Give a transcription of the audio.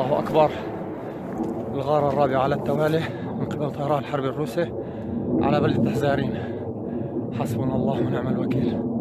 الله أكبر. الغارة الرابعة على التوالي من قبل طيران الحرب الروسي على بلدة حزارين. حسبنا الله ونعم الوكيل.